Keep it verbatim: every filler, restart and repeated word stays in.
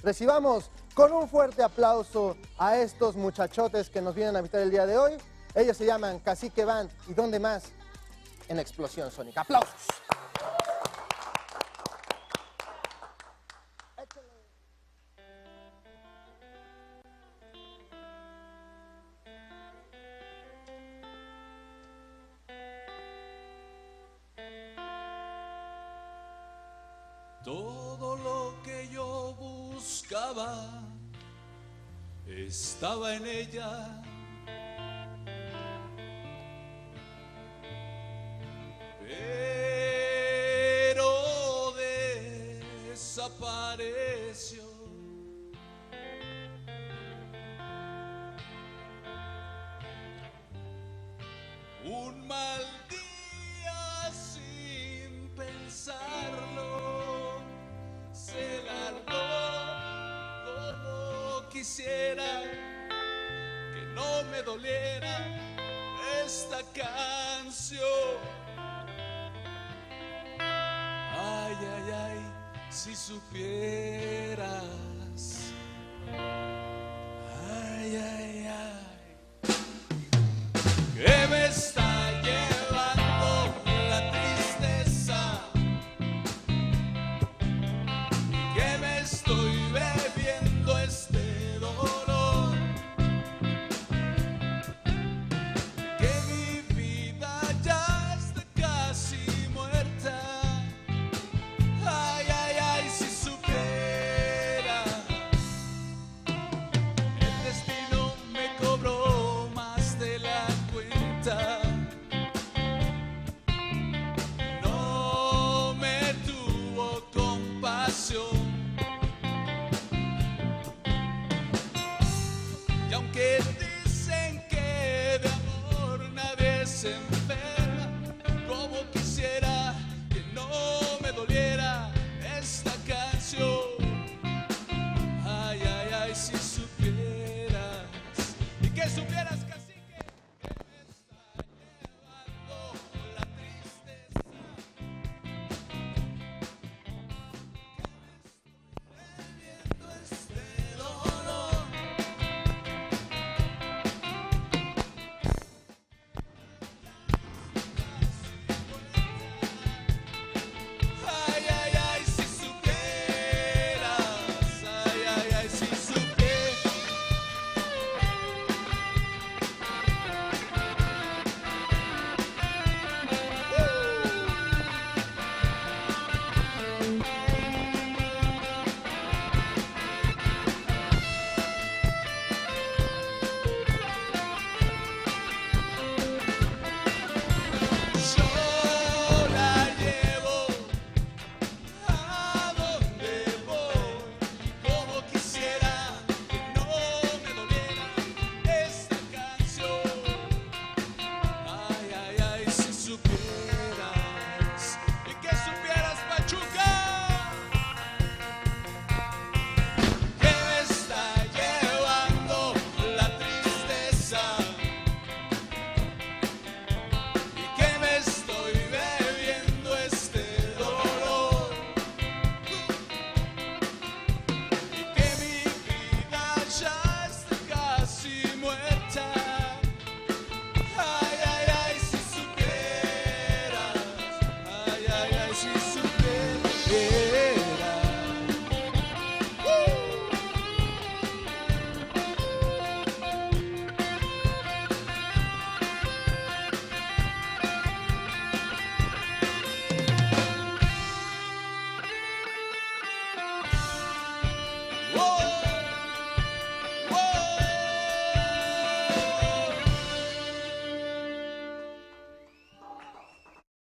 Recibamos con un fuerte aplauso a estos muchachotes que nos vienen a visitar el día de hoy. Ellos se llaman Cacique Band y ¿dónde más? En Explosión Sónica. ¡Aplausos! Todo lo que yo buscaba estaba en ella. Pero desapareció. Un mal día sin pensarlo se largó como quisiera que no me doliera esta canción. Ay, ay, ay, si supiera